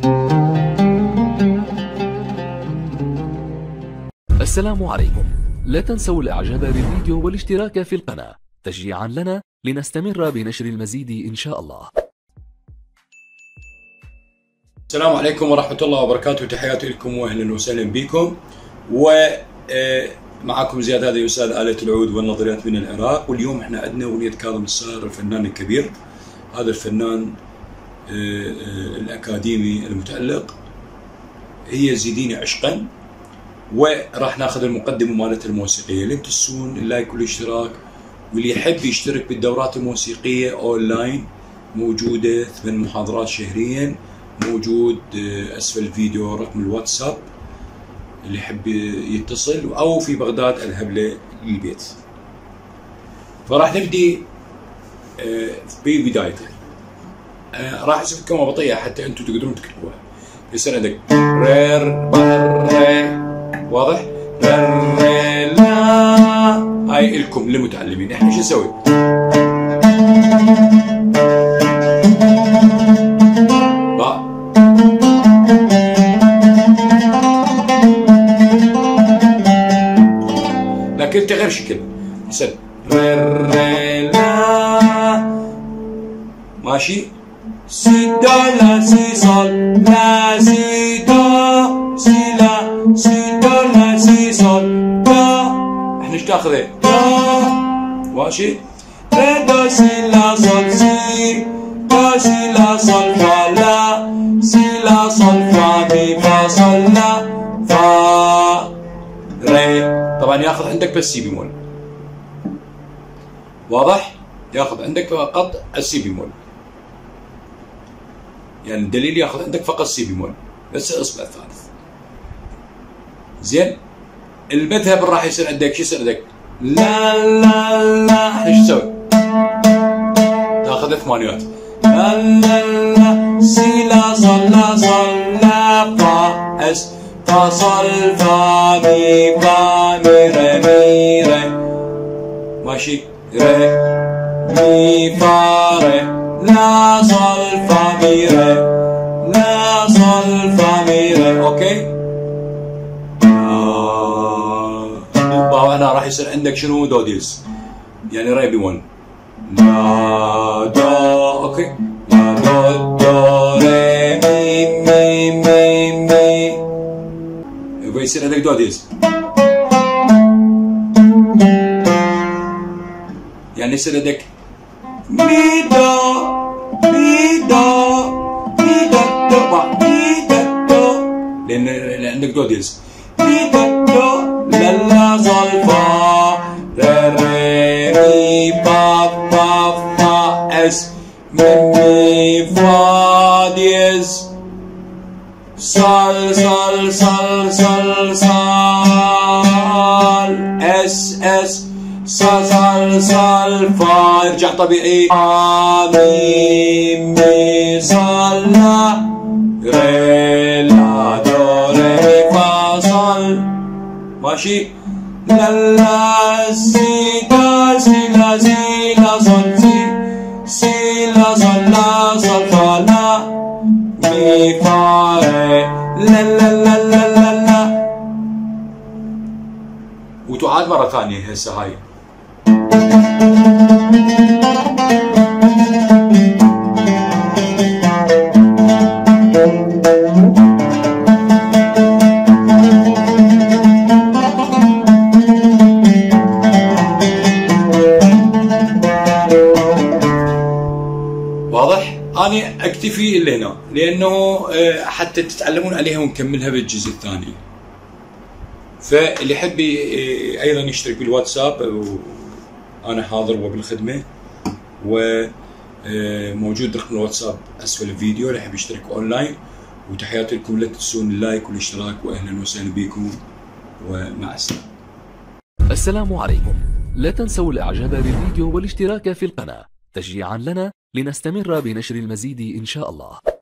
السلام عليكم. لا تنسوا الاعجاب بالفيديو والاشتراك في القناة تشجيعا لنا لنستمر بنشر المزيد ان شاء الله. السلام عليكم ورحمة الله وبركاته، تحياتي لكم واهلا وسهلا بكم. ومعكم زياد، هذا أستاذ آلة العود والنظريات من العراق. واليوم احنا عندنا وليد كاظم الصايغ، الفنان الكبير، هذا الفنان الأكاديمي المتألق، هي زيديني عشقا. وراح ناخذ المقدمة مالتها الموسيقية. لا تنسون اللايك والاشتراك، واللي يحب يشترك بالدورات الموسيقية اونلاين موجودة 8 محاضرات شهريا، موجود اسفل الفيديو رقم الواتساب اللي يحب يتصل، او في بغداد اذهب له للبيت. فراح نبدي ببدايته. راح اسوي كلمة بطيئة حتى انتم تقدرون تكتبوها. يصير عندك رير بر، واضح؟ رير لا، هاي الكم للمتعلمين. احنا شو نسوي؟ لكن انت غير شكل. مثلا رير لا، ماشي؟ سي دو لا سي صول لا سي دو سي لا سي دو لا سي صول دو. احنا ايش تاخذه؟ دو، ماشي؟ ري دو سي لا صول سي دو سي لا صول فا لا سي لا صول فا مي فا صول لا فا ري. طبعا ياخذ عندك بس سي بيمول، واضح؟ ياخذ عندك فقط السي بيمول، يعني الدليل ياخذ عندك فقط سي بيمول بس الاصبع الثالث. زين؟ المذهب راح يصير عندك شو يصير عندك؟ لا لا لا. احنا شو نسوي؟ تاخذ ثمانيات. لا لا لا سي لا صول لا صول لا فا اس فا صول فا مي فا مي ري مي ري، ماشي؟ ري مي فا ري لا صول فا مي ري لا صول فا مي ري. اوكي؟ هنا راح يصير عندك شنو؟ دو ديز، يعني ري بي1. لا دو، اوكي؟ لا دو دو ري مي مي مي مي، يبغى يصير عندك دو ديز، يعني يصير عندك مي دو مي دو مي دو دو مي دو دو، لأن عندك دو ديز. مي دو دو لا لا صول فا ري مي فا فا فا اس مي فا ديز صول صول صول صول صول اس اس صول صول صول فا. يرجع طبيعي. فا مي مي صول لا ري لا دو ري فا صول، ماشي؟ لا لا سي دو سي لا سي لا صول سي سي لا صول لا صول فا لا مي فا ري لا لا لا لا لا لا. وتعاد مرة ثانية هسه هاي. واضح؟ أنا أكتفي إلا هنا لأنه حتى تتعلمون عليها ونكملها بالجزء الثاني. فاللي يحب أيضا يشترك بالواتساب، أنا حاضر وبالخدمة، وموجود رقم الواتساب أسفل الفيديو اللي يحب يشترك أونلاين. وتحياتي لكم، لا تنسون اللايك والاشتراك، وأهلا وسهلا بكم ومع السلامة. السلام عليكم. لا تنسوا الاعجاب بالفيديو والاشتراك في القناة تشجيعا لنا لنستمر بنشر المزيد إن شاء الله.